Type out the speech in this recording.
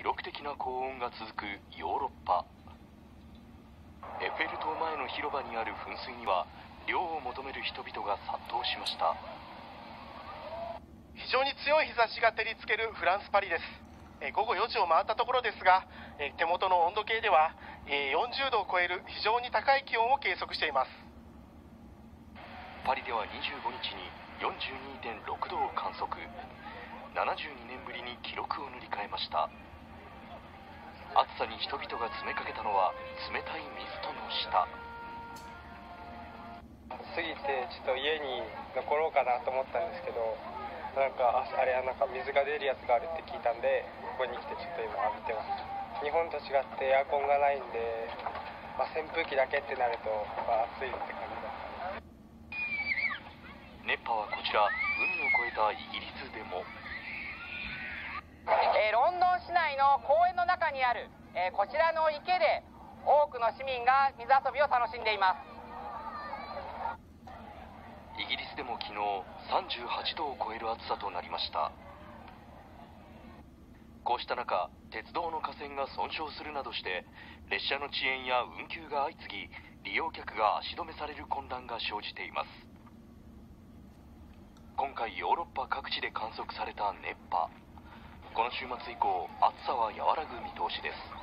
記録的な高温が続くヨーロッパ。エッフェル塔前の広場にある噴水には涼を求める人々が殺到しました。 非常に強い日差しが照りつけるフランス・パリです。午後4時を回ったところですが、手元の温度計では40度を超える非常に高い気温を計測しています。 パリでは25日に 42.6 度を観測。72年ぶりに記録を塗り替えました。暑さに人々が詰めかけたのは冷たいミストの下。 過ぎてちょっと家に残ろうかなと思ったんですけど、なんかあれはなんか水が出るやつがあるって聞いたんで、ここに来てちょっと今浴びてます。日本と違ってエアコンがないんで、扇風機だけってなると暑いって感じだ。 熱波はこちら海を越えたイギリスでも。 ロンドン市内の公園の中にある、こちらの池で多くの市民が水遊びを楽しんでいます。 イギリスでも昨日38度を超える暑さとなりました。こうした中、鉄道の架線が損傷するなどして列車の遅延や運休が相次ぎ、利用客が足止めされる混乱が生じています。今回ヨーロッパ各地で観測された熱波。この週末以降、暑さは和らぐ見通しです。